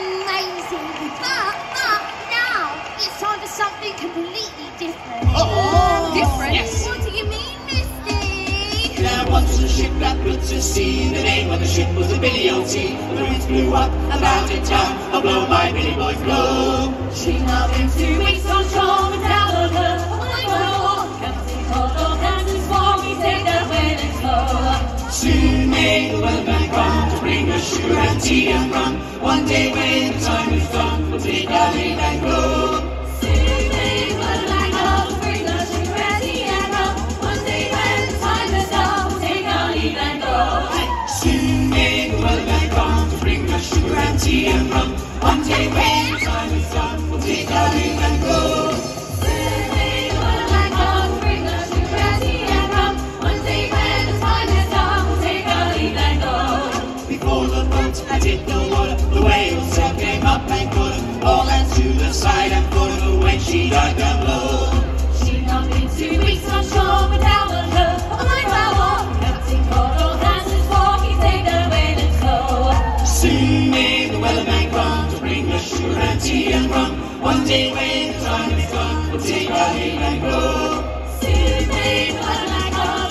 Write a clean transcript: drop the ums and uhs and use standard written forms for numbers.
amazing. But now it's time for something completely different. Different? Yes. What do you mean, Misty? There once was a ship that put to sea. The name of the ship was a Billy O.T. The winds blew up about in town. Oh, blow, my Billy boy, blow. She's now been 2 weeks on shore without a her. Captain Cold hands and swarm, we take that when it's low. Soon may the Wellerman come to bring us sugar and tea and rum. One day when the time is done, we'll take our leave and go. Soon may the Wellerman come to bring us sugar and tea and rum. One day when the time is done, we'll take our leave and go. Soon may the Wellerman come to bring us sugar and tea and rum. One day when the time is done, we'll take our leave and go. Soon may the Wellerman come to bring us sugar and tea and rum. One day when the time is done, we'll take our leave and go. Before the boat had hit the water, the whale sail came up and caught her. All hands to the side and caught her when she died down low. She's not been 2 weeks on shore without a her. Oh my God, Captain Cold hands and swarm, we take that when it's low. Soon may the Wellerman come to bring us sugar and tea and rum. One day when the time is done, we'll take our leave and go. Soon may the Wellerman come